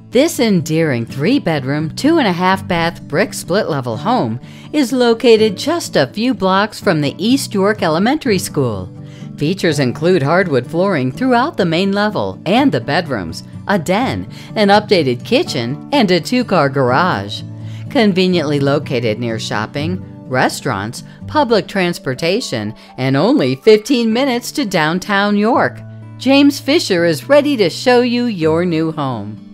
This endearing 3-bedroom, 2.5-bath brick split-level home is located just a few blocks from the East York Elementary School. Features include hardwood flooring throughout the main level and the bedrooms, a den, an updated kitchen, and a 2-car garage. Conveniently located near shopping, restaurants, public transportation, and only 15 minutes to downtown York, James Fisher is ready to show you your new home.